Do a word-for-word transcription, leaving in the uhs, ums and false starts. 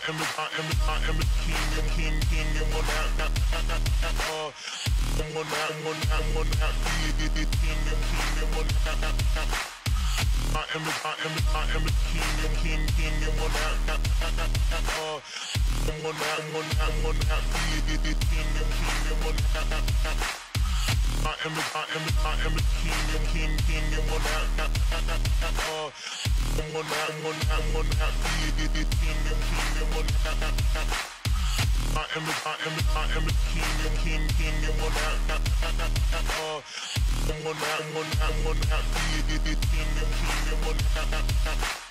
am the, I am the, I am the king, I'm king, king, and one out, uh, I'm one out, I'm one out, I'm one out, king, I'm king, and one out. I am the, I am the, I am the king, I'm king, king, and one out, uh, I'm one out, I'm one out, I'm one out, king, I'm king, and one out. I am the, I am the, I am the king, I'm king, king, and one out, uh, I'm one out, I'm one out, I'm one out, king, I'm king, and one out. I am the, I am the, I am the king, I'm king, king, and one out, uh, I'm one out, I'm one out, I'm one out, king, I'm king, and one out.